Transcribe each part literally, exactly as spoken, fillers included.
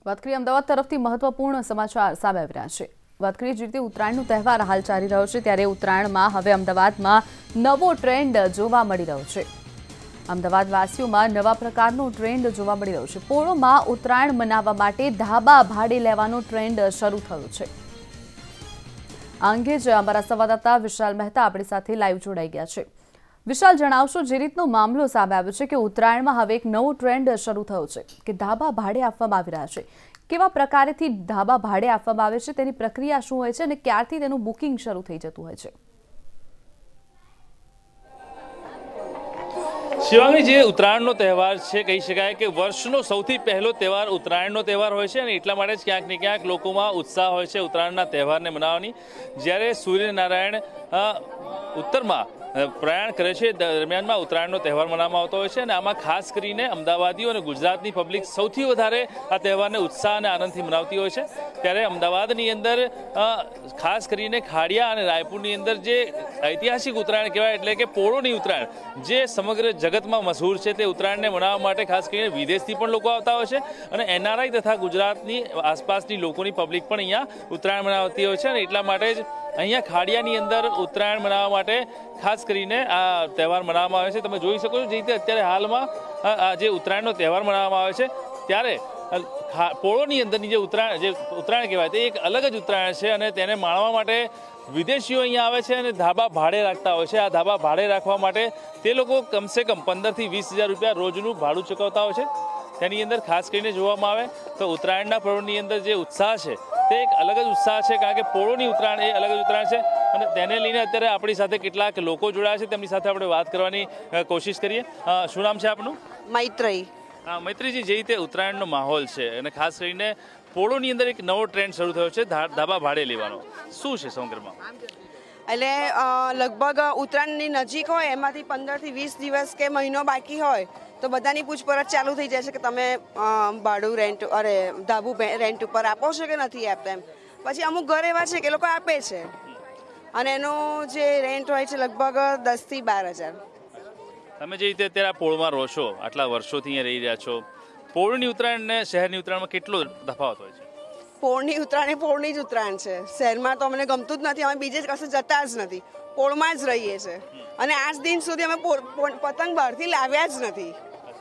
વાત કરીએ અમદાવાદ તરફથી મહત્વપૂર્ણ સમાચાર સામે આવી રહ્યા છે। વાત કરીએ જે રીતે ઉત્તરાયણનો તહેવાર હાલ ચાલી રહ્યો છે ત્યારે ઉત્તરાયણમાં હવે અમદાવાદમાં નવો ટ્રેન્ડ જોવા મળી રહ્યો છે। અમદાવાદવાસીઓમાં નવા પ્રકારનો ટ્રેન્ડ જોવા મળી રહ્યો છે। પોળોમાં ઉત્તરાયણ મનાવવા માટે ધાબા ભાડે લેવાનો ટ્રેન્ડ શરૂ થયો છે। આ અંગે જ અમારા સંવાદદાતા વિશાલ મહેતા આપણી સાથે લાઈવ જોડાઈ ગયા છે। વિશાલ, જણાવશો જે રીતનો મામલો સામે આવ્યો છે કે ઉત્તરાયણમાં હવે એક નવો ટ્રેન્ડ શરૂ થયો છે કે ધાબા ભાડે આપવામાં આવી રહ્યા છે। કેવા પ્રકારેથી ધાબા ભાડે આપવામાં આવે છે, તેની પ્રક્રિયા શું હોય છે અને ક્યારથી તેનું બુકિંગ શરૂ થઈ જતું હોય છે? શિવાંગી, જે ઉત્તરાયણનો તહેવાર છે કહી શકાય કે વર્ષનો સૌથી પહેલો તહેવાર ઉત્તરાયણનો તહેવાર હોય છે અને એટલા માટે જ ક્યાંક ને ક્યાંક લોકોમાં ઉત્સાહ હોય છે ઉત્તરાયણના તહેવારને મનાવવાની। જ્યારે સૂર્યનારાયણ ઉત્તરમાં પ્રયાણ કરે છે દરમિયાનમાં ઉત્તરાયણનો તહેવાર મનાવવામાં આવતો હોય છે અને આમાં ખાસ કરીને અમદાવાદીઓ અને ગુજરાતની પબ્લિક સૌથી વધારે આ તહેવારને ઉત્સાહ અને આનંદથી મનાવતી હોય છે। ત્યારે અમદાવાદની અંદર ખાસ કરીને ખાડિયા અને રાયપુરની અંદર જે ઐતિહાસિક ઉત્તરાયણ કહેવાય એટલે કે પોળોની ઉત્તરાયણ જે સમગ્ર જગતમાં મશહૂર છે તે ઉત્તરાયણને મનાવવા માટે ખાસ કરીને વિદેશથી પણ લોકો આવતા હોય છે અને એનઆરઆઈ તથા ગુજરાતની આસપાસની લોકોની પબ્લિક પણ અહીંયા ઉત્તરાયણ મનાવતી હોય છે અને એટલા માટે જ અહીંયા ખાડિયાની અંદર ઉત્તરાયણ મનાવવા માટે ખાસ કરીને આ તહેવાર મનાવવામાં આવે છે। તમે જોઈ શકો છો જે રીતે અત્યારે હાલમાં આ જે ઉત્તરાયણનો તહેવાર મનાવવામાં આવે છે ત્યારે પોળોની અંદરની જે ઉત્તરાયણ જે ઉત્તરાયણ કહેવાય તે એક અલગ જ ઉત્તરાયણ છે અને તેને માણવા માટે વિદેશીઓ અહીંયા આવે છે અને ધાબા ભાડે રાખતા હોય છે। આ ધાબા ભાડે રાખવા માટે તે લોકો કમસે કમ પંદરથી વીસ હજાર રૂપિયા રોજનું ભાડું ચૂકવતા હોય છે। તેની અંદર ખાસ કરીને જોવામાં આવે તો ઉત્તરાયણના પર્વની અંદર જે ઉત્સાહ છે તે એક અલગ જ ઉત્સાહ છે કારણ કે પોળોની ઉત્તરાયણ એ અલગ જ ઉત્તરાયણ છે અને તેને લઈને અત્યારે આપણી સાથે કેટલાક લોકો જોડાયા છે, તેમની સાથે આપણે વાત કરવાની કોશિશ કરીએ। શું નામ છે આપનું? મૈત્રી। હા મૈત્રીજી, જે રીતે ઉત્તરાયણનો માહોલ છે અને ખાસ કરીને પોળોની અંદર એક નવો ટ્રેન્ડ શરૂ થયો છે ધાબા ભાડે લેવાનો, શું છે સમગ્રમાં? એટલે લગભગ ઉત્તરાયણની નજીક હોય એમાંથી પંદરથી વીસ દિવસ કે મહિનો બાકી હોય તો બધાની પૂછપરછ ચાલુ થઈ જાય છે કે તમે ભાડું રેન્ટ અરે ધાબુ રેન્ટ ઉપર આપો છો કે નથી આપતા એમ। પછી અમુક ઘર એવા છે કે લોકો આપે છે અને એનો જે રેન્ટ હોય છે લગભગ દસથી બાર હજાર। તમે જે રીતે અત્યારે પોળમાં રહો છો, આટલા વર્ષોથી અહીંયા રહી રહ્યા છો, પોળની ઉત્તરાયણ ને શહેરની ઉત્તરાયણમાં કેટલો તફાવત હોય છે? પોળની ઉત્તરાયણ એ પોળની જ ઉત્તરાયણ છે। શહેરમાં તો અમને ગમતું જ નથી, અમે બીજે જ કશે જતા જ નથી, પોળમાં જ રહીએ છીએ અને આજ દિન સુધી અમે પતંગ બહારથી લાવ્યા જ નથી।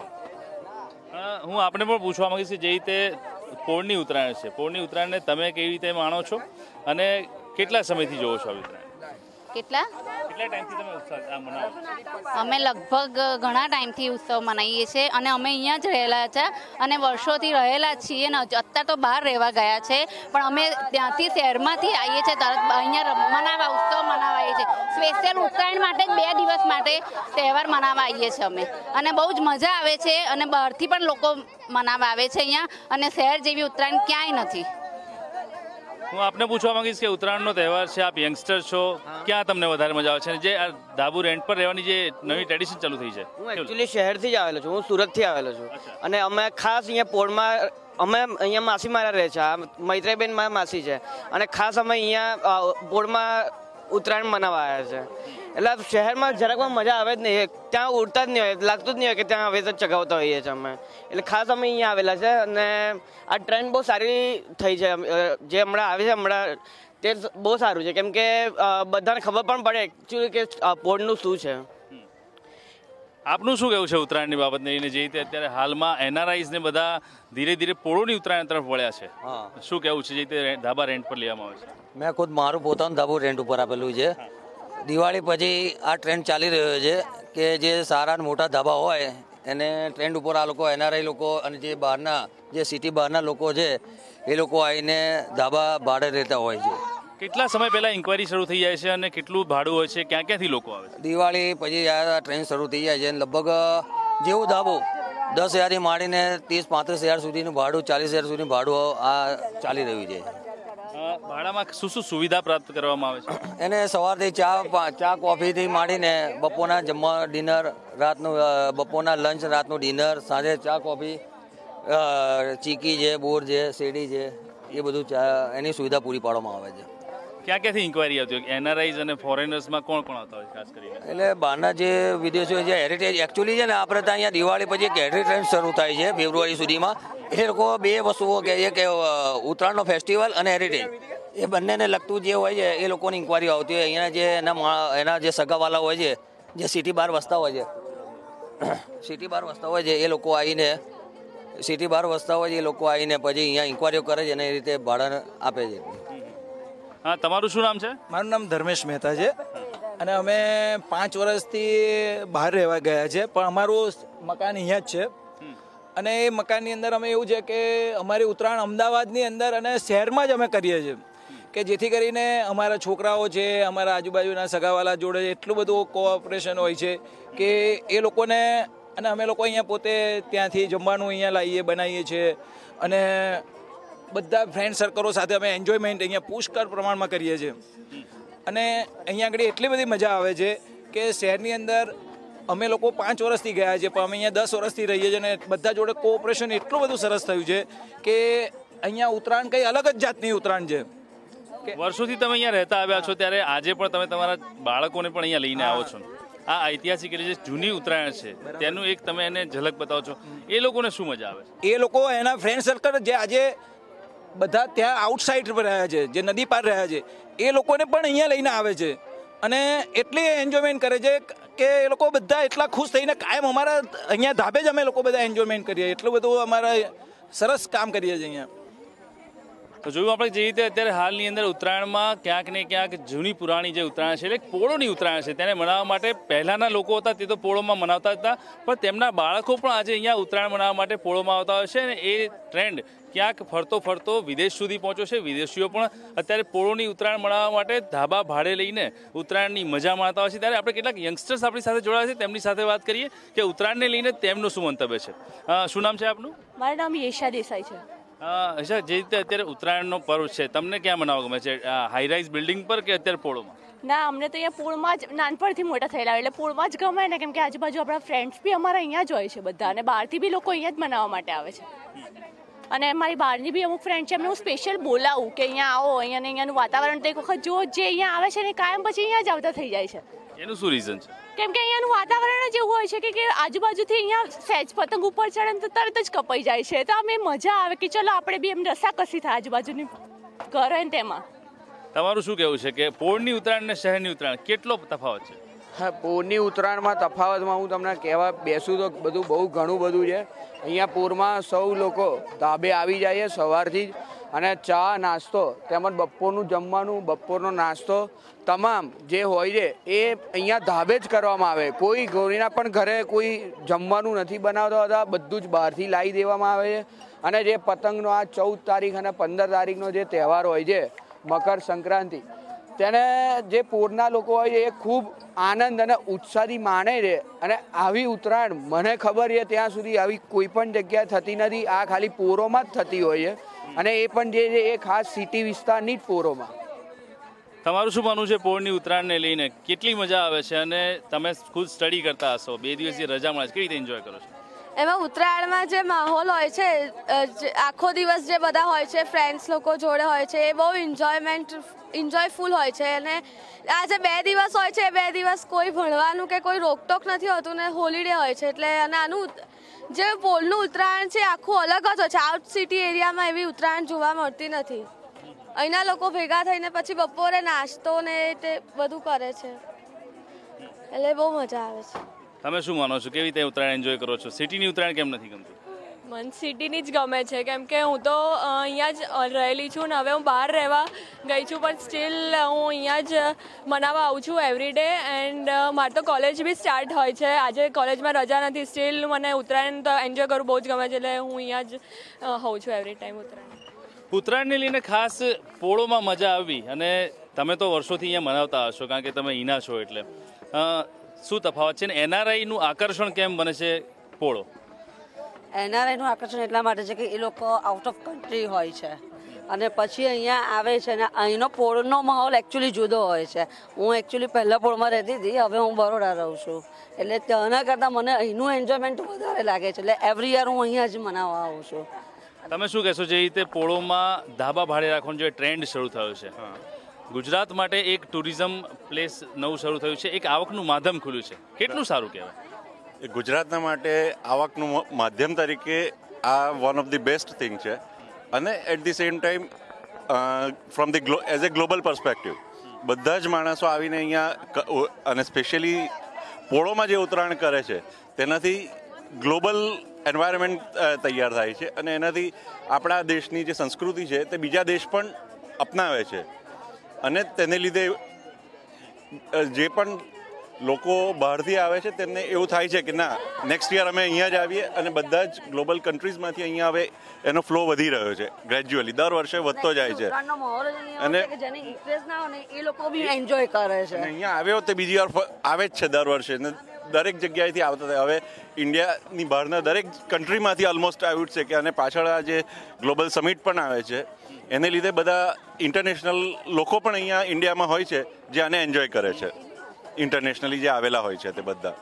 હું આપણે પણ પૂછવા માંગીશ કે જે રીતે પોળની ઉત્તરાયણ છે, પોળની ઉત્તરાયણને તમે કેવી રીતે માણો છો અને કેટલા સમયથી જોવો છો આ ઉત્તરાયણ? કેટલા કેટલા ટાઈમથી તમે ઉત્સવ આ મનાવો છો? અમે લગભગ ઘણા ટાઈમથી ઉત્સવ મનાવીએ છીએ અને અમે અહીંયા જ રહેલા છે અને વર્ષોથી રહેલા છીએ ને અત્યારે તો બહાર રહેવા ગયા છે પણ અમે ત્યાંથી શહેરમાંથી આવીએ છીએ તરત અહીંયા મનાવવા ઉત્સવ મનાવવા આવીએ છીએ। સ્પેશિયલ ઉત્તરાયણ માટે જ બે દિવસ માટે તહેવાર મનાવવા આવીએ છીએ અમે અને બહુ જ મજા આવે છે અને બહારથી પણ લોકો મનાવવા આવે છે અહીંયા અને શહેર જેવી ઉત્તરાયણ ક્યાંય નથી। હું આપને પૂછવા માંગીશ કે ઉત્તરાયણનો તહેવાર છે, આપ યંગસ્ટર છો, ક્યાં તમને વધારે મજા આવે છે? જે આ ધાબુ રેન્ટ પર રહેવાની જે નવી ટ્રેડિશન ચાલુ થઈ છે? હું એકચ્યુઅલી શહેરથી જ આવેલો છું, હું સુરતથી આવેલો છું અને અમે ખાસ અહીંયા પોળમાં અમે અહીંયા માસી મારા રહે છે, મૈત્રીબેન મારા માસી છે અને ખાસ અમે અહીંયા પોળમાં ઉત્તરાયણ મનાવવા આવ્યા છે। એટલે શહેરમાં જરાકમાં મજા આવે જ નહીં, ત્યાં ઉડતા જ નહીં હોય, લાગતું જ નહીં હોય કે ત્યાં હવે તો ચગાવતા હોઈએ છીએ અમે, એટલે ખાસ અમે અહીંયા આવેલા છે અને આ ટ્રેન્ડ બહુ સારી થઈ છે જે હમણાં આવે છે હમણાં તે બહુ સારું છે કેમ કે બધાને ખબર પણ પડે એકચ્યુઅલી કે પોળનું શું છે। આપનું શું કહેવું છે ઉત્તરાયણની બાબતને લઈને? જે રીતે અત્યારે હાલમાં એનઆરઆઈઝ ને બધા ધીરે ધીરે પોળોની ઉત્તરાયણ તરફ વળ્યા છે, શું કહેવું છે? જે રીતે ધાબા રેન્ટ પર લેવામાં આવે છે? મેં ખુદ મારું પોતાનું ધાબુ રેન્ટ ઉપર આપેલું છે। દિવાળી પછી આ ટ્રેન્ડ ચાલી રહ્યો છે કે જે સારા મોટા ધાબા હોય એને ટ્રેન્ડ ઉપર આ લોકો એનઆરઆઈ લોકો અને જે બહારના જે સિટી બહારના લોકો છે એ લોકો આવીને ધાબા ભાડે રહેતા હોય છે। કેટલા સમય પહેલા ઇન્કવાયરી શરૂ થઈ જાય છે અને કેટલું ભાડું હોય છે? ક્યાં ક્યાંથી લોકો આવે છે? દિવાળી પછી આ ટ્રેન શરૂ થઈ જાય છે અને લગભગ જેવું ધાબુ દસ હજારથી માંડીને ત્રીસ પાંત્રીસ હજાર સુધીનું ભાડું, ચાલીસ હજાર સુધીનું ભાડું આ ચાલી રહ્યું છે। ભાડામાં શું શું સુવિધા પ્રાપ્ત કરવામાં આવે છે? એને સવારથી ચા ચા કોફીથી માંડીને બપોરના જમવા ડિનર, રાતનું બપોરના લંચ, રાતનું ડિનર, સાંજે ચા કોફી, ચીકી છે, બોર છે, શેરડી છે, એ બધું ચા એની સુવિધા પૂરી પાડવામાં આવે છે। ક્યાં ક્યાંથી ઇન્કવાયરી આવતી હોય એનઆરઆઈઝ અને ફોરેનર્સમાં કોણ કોણ આવતા હોય ખાસ કરીને? એટલે બહારના જે વિદેશીઓ જે હેરિટેજ એકચ્યુઅલી છે ને આપણે ત્યાં અહીંયા દિવાળી પછી એક હેરિટેજ ટ્રેન્ડ શરૂ થાય છે ફેબ્રુઆરી સુધીમાં. એ લોકો બે વસ્તુઓ કહે છે કે ઉત્તરાયણનો ફેસ્ટિવલ અને હેરિટેજ એ બંનેને લગતું જે હોય છે એ લોકોની ઇન્કવાયરી આવતી હોય. અહીંયા જે એના એના જે સગાવાલા હોય છે જે સિટી બહાર વસતા હોય છે સિટી બહાર વસતા હોય છે એ લોકો આવીને સિટી બહાર વસતા હોય છે એ લોકો આવીને પછી અહીંયા ઇન્કવાયરીઓ કરે છે અને એ રીતે ભાડા આપે છે. હા, તમારું શું નામ છે? મારું નામ ધર્મેશ મહેતા છે અને અમે પાંચ વર્ષથી બહાર રહેવા ગયા છે, પણ અમારું મકાન અહીંયા જ છે. અને એ મકાનની અંદર અમે એવું છે કે અમારી ઉત્તરાયણ અમદાવાદની અંદર અને શહેરમાં જ અમે કરીએ છીએ કે જેથી કરીને અમારા છોકરાઓ છે, અમારા આજુબાજુના સગાવાલા જોડે એટલું બધું કોઓપરેશન હોય છે કે એ લોકોને, અને અમે લોકો અહીંયા પોતે ત્યાંથી જમવાનું અહીંયા લાવીએ બનાવીએ છીએ અને બધા ફ્રેન્ડ સર્કલો સાથે અમે એન્જોયમેન્ટ અહીંયા પુષ્કળ પ્રમાણમાં કરીએ છીએ. અને અહીંયા આગળ એટલી બધી મજા આવે છે કે શહેરની અંદર અમે લોકો પાંચ વર્ષથી ગયા છે પણ અમે અહીંયા દસ વર્ષથી રહીએ છીએ અને બધા જોડે કોઓપરેશન એટલું બધું સરસ થયું છે કે અહીંયા ઉત્તરાયણ કંઈ અલગ જ જાતની ઉત્તરાયણ છે. વર્ષોથી તમે અહીંયા રહેતા આવ્યા છો ત્યારે આજે પણ તમે તમારા બાળકોને પણ અહીંયા લઈને આવો છો. આ ઐતિહાસિક જે જૂની ઉત્તરાયણ છે તેનું એક તમે એને ઝલક બતાવો છો, એ લોકોને શું મજા આવે છે? એ લોકો એના ફ્રેન્ડ સર્કલ જે આજે બધા ત્યાં આઉટસાઇડ પર રહ્યા છે, જે નદી પાર રહ્યા છે, એ લોકોને પણ અહીંયા લઈને આવે છે અને એટલી એન્જોયમેન્ટ કરે છે કે એ લોકો બધા એટલા ખુશ થઈને કાયમ અમારા અહીંયા ધાબે જ અમે લોકો બધા એન્જોયમેન્ટ કરીએ. એટલું બધું અમારા સરસ કામ કરીએ છીએ અહીંયા. તો જોયું આપણે જે રીતે અત્યારે હાલની અંદર ઉત્તરાયણમાં ક્યાંક ને ક્યાંક જૂની પુરાણી જે ઉત્તરાયણ છે એટલે પોળોની ઉત્તરાયણ છે તેને મનાવવા માટે પહેલાંના લોકો હતા તે તો પોળોમાં મનાવતા હતા, પણ તેમના બાળકો પણ આજે અહીંયા ઉત્તરાયણ મનાવવા માટે પોળોમાં આવતા હોય છે અને એ ટ્રેન્ડ ક્યાંક ફરતો ફરતો વિદેશ સુધી પહોંચ્યો છે. વિદેશીઓ પણ અત્યારે પોળોની ઉત્તરાયણ મનાવવા માટે ધાબા ભાડે લઈને ઉત્તરાયણની મજા માણતા હોય છે. ત્યારે આપણે કેટલાક યંગસ્ટર્સ આપણી સાથે જોડાયા છે, તેમની સાથે વાત કરીએ કે ઉત્તરાયણને લઈને તેમનું શું મંતવ્ય છે. શું નામ છે આપનું? મારું નામ યેશા દેસાઈ છે. અચ્છા, જે રીતે અત્યારે ઉત્તરાયણનો પર્વ છે તમને ક્યાં મનાવવા ગમે છે? હાઈરાઇઝ બિલ્ડિંગ પર કે અત્યારે પોળોમાં? ના, અમને તો અહીંયા પોળમાં જ નાનપણથી મોટા થયેલા એટલે પોળમાં જ ગમે ને, કેમ કે આજુબાજુ આપણા ફ્રેન્ડ્સ બી અમારા અહીંયા જ હોય છે બધા અને બહારથી બી લોકો અહીંયા જ મનાવવા માટે આવે છે. અને મારી બહારની બી અમુક ફ્રેન્ડ છે એમને હું સ્પેશિયલ બોલાવું કે અહીંયા આવો, અહીંયા ને અહીંયાનું વાતાવરણ તો એક વખત જો જે અહીંયા આવે છે ને કાયમ પછી અહીંયા જ આવતા થઈ જાય છે. એનું શું રીઝન છે? કેમ કે અહીંયાનું વાતાવરણ જ એવું હોય છે કે આજુબાજુથી અહીંયા સહેજ પતંગ ઉપર ચડે તો તરત જ કપાઈ જાય છે. તો અમે મજા આવે કે ચલો આપણે બી એમ રસાકસી થાય આજુબાજુની ઘર હોય ને તેમાં. તમારું શું કહેવું છે કે પોળની ઉત્તરાયણ અને શહેરની ઉત્તરાયણ કેટલો તફાવત છે? હા, પોળની ઉત્તરાયણમાં તફાવતમાં હું તમને કહેવા બેસું તો બધું બહુ ઘણું બધું છે. અહીંયા પોળમાં સૌ લોકો ધાબે આવી જાય સવારથી જ અને ચા નાસ્તો તેમજ બપોરનું જમવાનું, બપોરનો નાસ્તો તમામ જે હોય છે એ અહીંયા ધાબે જ કરવામાં આવે. કોઈ ગોરીના પણ ઘરે કોઈ જમવાનું નથી બનાવતા હતા, બધું જ બહારથી લાવી દેવામાં આવે છે. અને જે પતંગનો આ ચૌદ તારીખ અને પંદર તારીખનો જે તહેવાર હોય છે મકર સંક્રાંતિ, તેને જે પોળના લોકો હોય છે એ ખૂબ આનંદ અને ઉત્સાહથી માણે છે. અને આવી ઉત્તરાયણ મને ખબર છે ત્યાં સુધી આવી કોઈ પણ જગ્યાએ થતી નથી, આ ખાલી પોળોમાં જ થતી હોય છે અને એ પણ જે છે એ ખાસ સિટી વિસ્તારની જ પોળોમાં. તમારું શું માનવું છે પોળની ઉત્તરાયણને લઈને? કેટલી મજા આવે છે અને તમે ખુદ સ્ટડી કરતા હશો, બે દિવસની રજા મળે છે, કેવી રીતે એન્જોય કરો છો? એમાં ઉત્તરાયણમાં જે માહોલ હોય છે, આખો દિવસ જે બધા હોય છે ફ્રેન્ડ્સ લોકો જોડે હોય છે એ બહુ એન્જોયમેન્ટ એન્જોયફુલ હોય છે. અને આ જે બે દિવસ હોય છે એ બે દિવસ કોઈ ભણવાનું કે કોઈ રોકટોક નથી હોતું ને હોલિડે હોય છે એટલે. અને આનું જે પોળનું ઉત્તરાયણ છે આખું અલગ જ હોય છે. આઉટ સિટી એરિયામાં એવી ઉત્તરાયણ જોવા મળતી નથી. અહીંના લોકો ભેગા થઈને પછી બપોરે નાસ્તો ને તે બધું કરે છે એટલે બહુ મજા આવે છે. તમે શું માનો છો, કેવી રીતે ઉત્તરાયણ એન્જોય કરો છો? સિટીની ઉત્તરાયણ કેમ નથી ગમતી? મને સિટીની જ ગમે છે કેમ કે હું તો અહીંયા જ રહેલી છું ને હવે હું બહાર રહેવા ગઈ છું પણ સ્ટીલ હું અહીંયા જ મનાવવા આવું છું એવરી ડે. એન્ડ મારે તો કોલેજ બી સ્ટાર્ટ હોય છે, આજે કોલેજમાં રજા નથી, સ્ટીલ મને ઉત્તરાયણ તો એન્જોય કરવું બહુ જ ગમે છે એટલે હું અહીંયા જ હોઉં છું એવરી ટાઈમ ઉત્તરાયણ. ઉત્તરાયણને લઈને ખાસ પોળોમાં મજા આવી અને તમે તો વર્ષોથી અહીંયા મનાવતા હશો કારણ કે તમે અહીંના છો એટલે શું તફાવત છે ને એનઆરઆઈનું આકર્ષણ કેમ બને છે પોળો? એનઆરઆઈનું આકર્ષણ એટલા માટે છે કે એ લોકો આઉટ ઓફ કન્ટ્રી હોય છે અને પછી અહીંયા આવે છે અને અહીંનો પોળનો માહોલ એકચ્યુઅલી જુદો હોય છે. હું એકચ્યુઅલી પહેલા પોળમાં રહેતી હતી, હવે હું બરોડા રહું છું એટલે ત્યાંના કરતાં મને અહીંનું એન્જોયમેન્ટ વધારે લાગે છે એટલે એવરી યર હું અહીંયા જ મનાવવા આવું છું. તમે શું કહેશો જે રીતે પોળોમાં ધાબા ભાડે રાખવાનો જે ટ્રેન્ડ શરૂ થયો છે ગુજરાત માટે એક ટુરિઝમ પ્લેસ નવું શરૂ થયું છે, એક આવકનું માધ્યમ ખુલ્યું છે, કેટલું સારું કહેવાય? ગુજરાતના માટે આવકનું માધ્યમ તરીકે આ one of the best thing છે અને at the same time from the as a global perspective બધા જ માણસો આવીને અહીંયા અને સ્પેશિયલી પોળોમાં જે ઉત્તરાયણ કરે છે તેનાથી ગ્લોબલ એન્વાયરમેન્ટ તૈયાર થાય છે અને એનાથી આપણા દેશની જે સંસ્કૃતિ છે તે બીજા દેશ પણ અપનાવે છે અને તેને લીધે જે પણ લોકો બહારથી આવે છે તેમને એવું થાય છે કે ના નેક્સ્ટ યર અમે અહીંયા જ આવીએ અને બધા જ ગ્લોબલ કન્ટ્રીઝમાંથી અહીંયા હવે એનો ફ્લો વધી રહ્યો છે ગ્રેજ્યુઅલી દર વર્ષે વધતો જાય છે અને એ લોકો બી એન્જોય કરે છે. અહીંયા આવ્યો તે બીજી વાર આવે જ છે દર વર્ષે ને દરેક જગ્યાએથી આવતા થાય. હવે ઇન્ડિયાની બહારના દરેક કન્ટ્રીમાંથી ઓલમોસ્ટ આવ્યું છે કે અને પાછળ આ જે ગ્લોબલ સમિટ પણ આવે છે એને લીધે બધા ઇન્ટરનેશનલ લોકો પણ અહીંયા ઇન્ડિયામાં હોય છે જે આને એન્જોય કરે છે. ઇન્ટરનેશનલી જે આવેલા હોય છે તે બધા.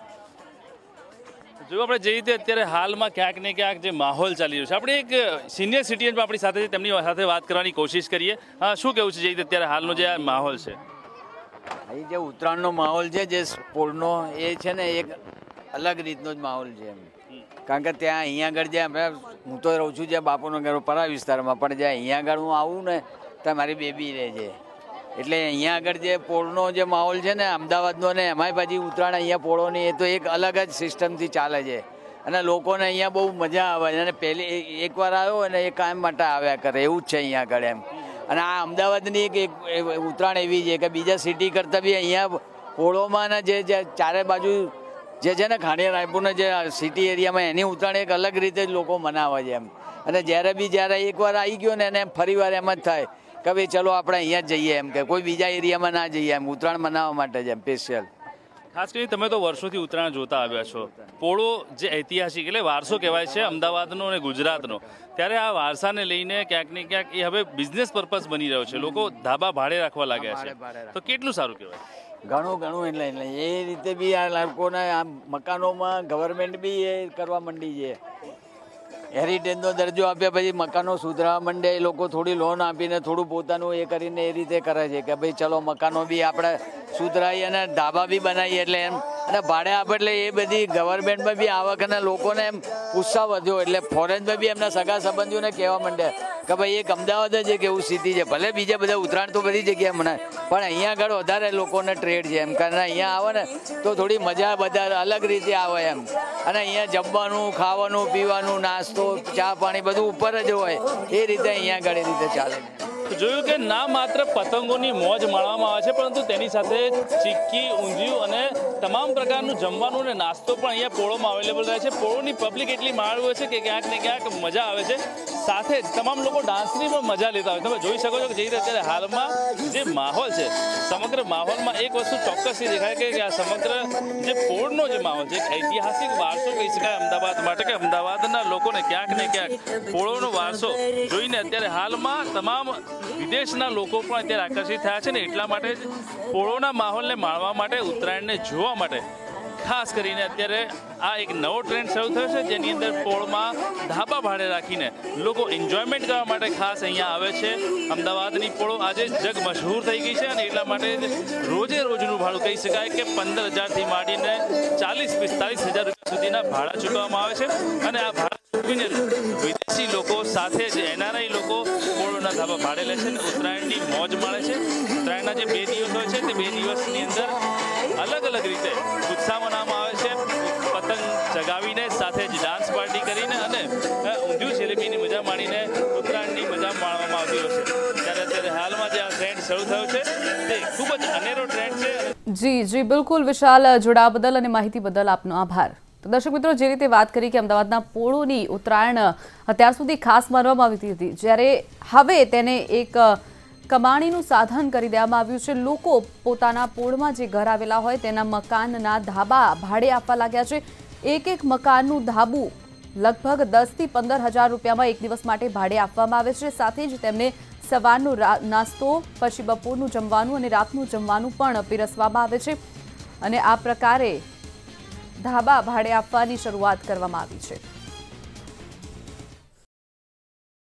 જો આપણે જે રીતે અત્યારે હાલમાં ક્યાંક ને ક્યાંક જે માહોલ ચાલી રહ્યો છે, આપણે એક સિનિયર સિટીઝન પણ આપણી સાથે છે, તેમની સાથે વાત કરવાની કોશિશ કરીએ. હા, શું કહેવું છે જે રીતે અત્યારે હાલનો જે આ માહોલ છે? અહીં જે ઉત્તરાયણનો માહોલ છે જે પોળનો એ છે ને એક અલગ રીતનો જ માહોલ છે એમ. કારણ કે ત્યાં અહીંયા આગળ જે અમે હું તો રહું છું જ્યાં બાપુનો ઘર પરા વિસ્તારમાં, પણ જ્યાં અહીંયા આગળ હું આવું ને ત્યાં મારી બેબી રહે છે એટલે અહીંયા આગળ જે પોળનો જે માહોલ છે ને અમદાવાદનો ને એમાંય પાછી ઉત્તરાયણ અહીંયા પોળોની એ તો એક અલગ જ સિસ્ટમથી ચાલે છે અને લોકોને અહીંયા બહુ મજા આવે છે અને પહેલી એકવાર આવ્યો અને એ કાયમ માટે આવ્યા કરે એવું જ છે અહીંયા આગળ એમ. અને આ અમદાવાદની એક ઉત્તરાયણ એવી છે કે બીજા સિટી કરતાં બી અહીંયા પોળોમાં જે ચારે બાજુ જે છે ને ખાણીયા રાયપુરના જે સિટી એરિયામાં એની ઉત્તરાયણ એક અલગ રીતે જ લોકો મનાવે છે એમ. અને જ્યારે બી જ્યારે એકવાર આવી ગયો ને એને ફરી વાર એમ જ થાય કે ભાઈ ચલો આપણે અહીંયા જ જઈએ એમ, કે કોઈ બીજા એરિયામાં ના જઈએ એમ, ઉત્તરાયણ મનાવવા માટે જ એમ સ્પેશિયલ. ખાસ કરીને તમે તો વર્ષોથી ઉત્તરાયણ જોતા આવ્યા છો. પોળો જે ઐતિહાસિક એટલે વારસો કહેવાય છે અમદાવાદનો અને ગુજરાતનો, ત્યારે આ વારસાને લઈને ક્યાંક ને ક્યાંક એ હવે બિઝનેસ પર્પઝ બની રહ્યો છે. લોકો ધાબા ભાડે રાખવા લાગ્યા છે, તો કેટલું સારું કહેવાય? ઘણું ઘણું એટલે એટલે એ રીતે બી આ લોકોને આ મકાનોમાં ગવર્મેન્ટ બી એ કરવા માંડી છે. હેરિટેજનો દરજ્જો આપ્યા પછી મકાનો સુધરાવા માંડે, એ લોકો થોડી લોન આપીને થોડું પોતાનું એ કરીને એ રીતે કરે છે કે ભાઈ ચલો મકાનો બી આપણે સુધરાઈએ અને ધાબા બી બનાવીએ એટલે એમ અને ભાડે આપે એટલે એ બધી ગવર્મેન્ટમાં બી આવક અને લોકોને એમ ઉત્સાહ વધ્યો એટલે ફોરેનમાં બી એમના સગા સંબંધીઓને કહેવા માંડે કે ભાઈ એક અમદાવાદ જ એક એવું સિટી છે. ભલે બીજા બધા ઉત્તરાયણ તો બધી જગ્યાએ મનાય પણ અહીંયા આગળ વધારે લોકોને ટ્રેડ છે એમ, કારણ અહીંયા આવે ને તો થોડી મજા બધા અલગ રીતે આવે એમ. અને અહીંયા જમવાનું ખાવાનું પીવાનું નાસ્તો ચા પાણી બધું ઉપર જ હોય એ રીતે અહીંયા આગળ એ રીતે ચાલે. જોયું કે ના માત્ર પતંગોની મોજ માણવામાં આવે છે પરંતુ તેની સાથે ચીક્કી, ઊંધિયું અને તમામ પ્રકારનું જમવાનું અને નાસ્તો પણ અહીંયા પોળોમાં અવેલેબલ રહે છે. પોળોની પબ્લિક એટલી માણવી હોય છે કે ક્યાંક ને ક્યાંક મજા આવે છે. સાથે જ તમામ લોકો ડાન્સની પણ મજા લેતા હોય. તમે જોઈ શકો છો કે જે રીતે અત્યારે હાલમાં જે માહોલ છે સમગ્ર માહોલમાં એક વસ્તુ ચોક્કસ એ દેખાય કે આ સમગ્ર જે પોળનો જે માહોલ છે ઐતિહાસિક વારસો કહી શકાય અમદાવાદ માટે, કે અમદાવાદના લોકોને ક્યાંક ને ક્યાંક પોળોનો વારસો જોઈને અત્યારે હાલમાં તમામ વિદેશના લોકો પણ અત્યારે આકર્ષિત થયા છે ને એટલા માટે જ પોળોના માહોલને માણવા માટે, ઉત્તરાયણને જોવા માટે ખાસ કરીને અત્યારે આ એક નવો ટ્રેન્ડ શરૂ થયો છે જેની અંદર પોળમાં ધાબા ભાડે રાખીને લોકો એન્જોયમેન્ટ કરવા માટે ખાસ અહીંયા આવે છે. અમદાવાદની પોળો આજે જગ મશહૂર થઈ ગઈ છે અને એટલા માટે રોજે રોજનું ભાડું કહી શકાય કે પંદર હજારથી માંડીને ચાલીસ પિસ્તાલીસ હજાર રૂપિયા સુધીના ભાડા ચૂકવવામાં આવે છે. અને આ ભાડા ચૂકવીને વિદેશી લોકો સાથે જ એનઆરઆઈ લોકો પોળોના ધાબા ભાડે લે છે અને ઉત્તરાયણની મોજ માણે છે. ઉત્તરાયણના જે બે દિવસ હોય છે તે બે દિવસની અંદર અલગ અલગ રીતે ઉત્સાહ મનાવવામાં આવે છે. પતંગ ચગાવીને સાથે જ ડાન્સ પાર્ટી કરીને અને ઊંધિયું જલેબીની મજા માણીને ઉત્તરાયણની મજા માણવામાં આવતી હોય છે. ત્યારે અત્યારે હાલમાં જે આ ટ્રેન્ડ શરૂ થયો છે તે ખૂબ જ અનેરો ટ્રેન્ડ છે. જી જી બિલકુલ વિશાલ, જોડાવા બદલ અને માહિતી બદલ આપનો આભાર. તો દર્શક મિત્રો, જે રીતે વાત કરી કે અમદાવાદના પોળોની ઉત્તરાયણ અત્યાર સુધી ખાસ માનવામાં આવતી હતી, જ્યારે હવે તેને એક કમાણીનું સાધન કરી દેવામાં આવ્યું છે. લોકો પોતાના પોળમાં જે ઘર આવેલા હોય તેના મકાનના ધાબા ભાડે આપવા લાગ્યા છે. એક એક મકાનનું ધાબું લગભગ દસથી પંદર હજાર રૂપિયામાં એક દિવસ માટે ભાડે આપવામાં આવે છે. સાથે જ તેમને સવારનો નાસ્તો, પછી બપોરનું જમવાનું અને રાતનું જમવાનું પણ પીરસવામાં આવે છે. અને આ પ્રકારે ધાબા ભાડે આપવાની શરૂઆત કરવામાં આવી છે.